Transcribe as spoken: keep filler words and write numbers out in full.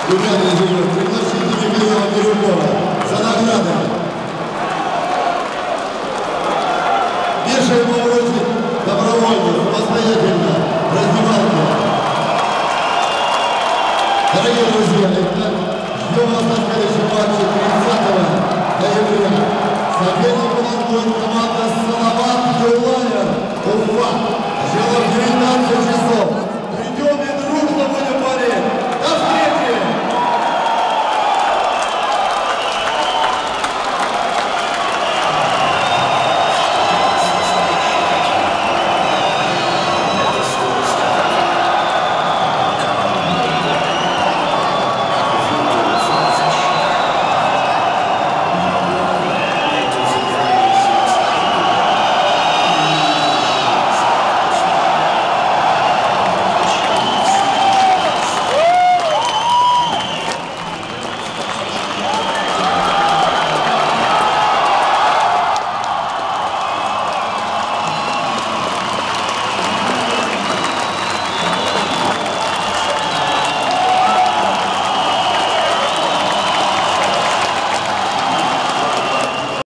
Ребята, пригласите Михаила Бирюкова за наградами. Вешаем его вроде добровольно, самостоятельно, раздевалку. Дорогие друзья, ждем вас на следующем матче тридцатого ноября. Соперник у нас будет команда Салават Юлаев, Уфа. Начало в девятнадцать часов.